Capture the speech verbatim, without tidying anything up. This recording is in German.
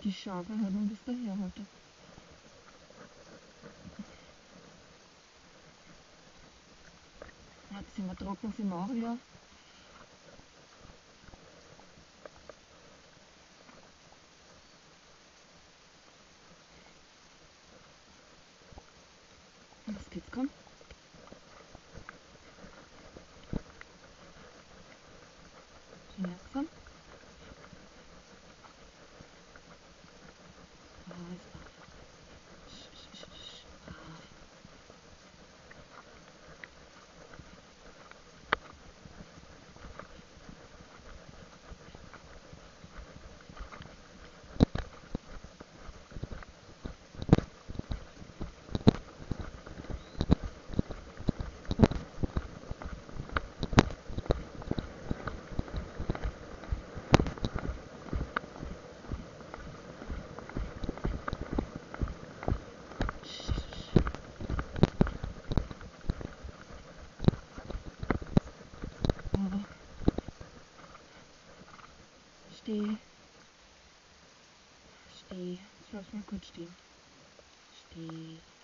die Schafe halt und bis daher heute. Jetzt sind wir trocken, sind wir auch wieder. Was geht's, komm? Langsam. Brav, brav. Sch, sch, sch, sch. Brav. Aber steh, steh, jetzt lass mal kurz stehen. Steh.